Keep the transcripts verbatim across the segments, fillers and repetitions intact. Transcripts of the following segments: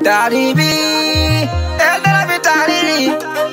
Daddy B, el de la Vitali.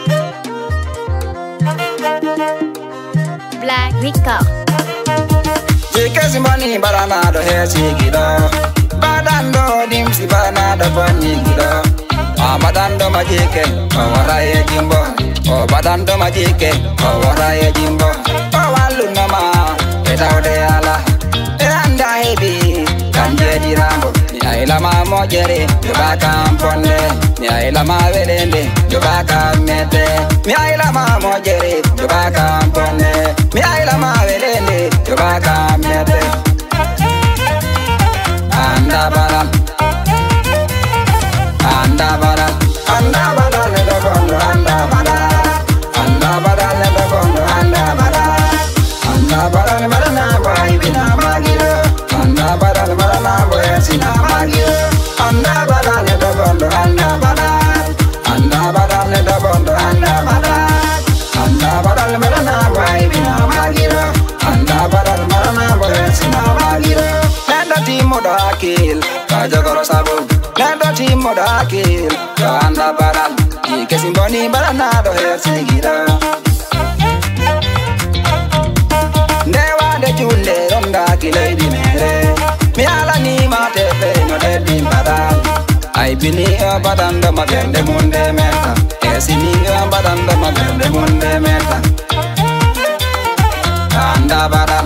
Black Rico. Jike simbani barana do he sigido. Badando dim si bana do bani gido. Ah badando majike, awara ye jimbo. Oh badando majike, awara ye jimbo. Oh walu nama, etaude ala. Anda hebi, kanje jirambo. Ni lama mojere, yoba kamponde. Ni lama velende, yoba kamete. Ni lama mojere, yoba kamponde. Ni lama velende, yoba kamete. Anda baral, anda baral, anda baral le dogondo, anda baral, anda baral le dogondo, anda baral, anda baral marana boy bina magiro, anda baral marana boy sina magiro, anda baral le dogondo, anda baral, anda baral le dogondo, anda baral, anda baral marana boy bina magiro, anda baral marana boy sina magiro. Nenda timo do akil, kajagoro sabu. Nenda timo do akil, anda baral. Ike simboni barana do he sigira. Newa de chule ronda kile di mere. Mi ala ni mate fe no de di baral. Ai bini badanda magende munde meta. Esi ni badanda magende munde meta. Anda baral.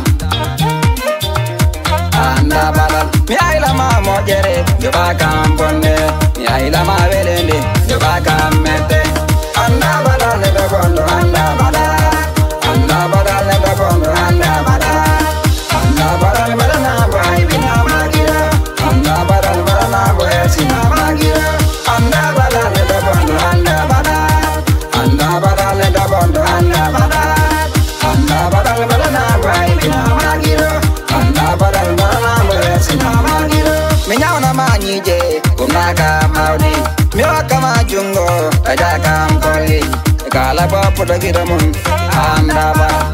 Anda baral, mi aila ma mojere, yoba kamponde. Mi aila ma velende, yoba kamete. Anda baral le dogondo, anda baral. Anda baral le dogondo, anda baral. Anda baral marana boy bina magira. Anda baral marana boy sina magira. Anda baral le dogondo, anda baral. Anda baral le dogondo, anda baral. Anda baral marana boy bina magira. Anda baral marana boy sina magira. Minyao na manyije, kumaka maudi. Miwa kama jungo, aja kampoli. Kala papu da giramun, anda baral.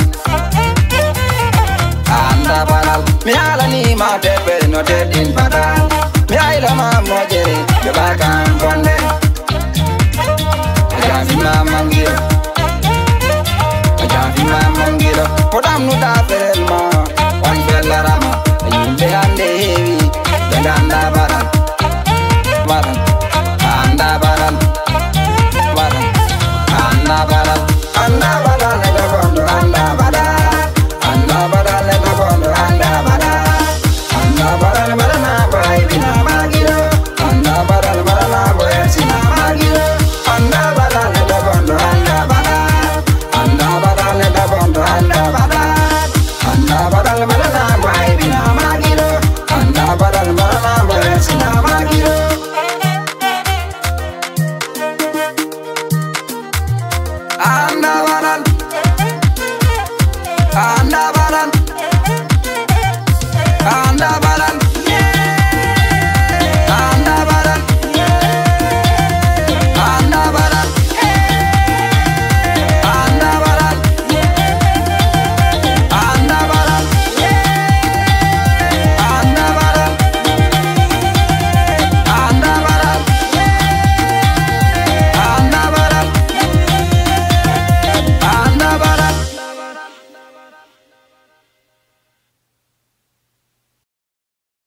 Anda baral, miala ni ma tepe no te din baral. Miaila ma mojere, yoba kamponde. Aja fima mangiro, aja fima mangiro. Podam nu da ferel ma.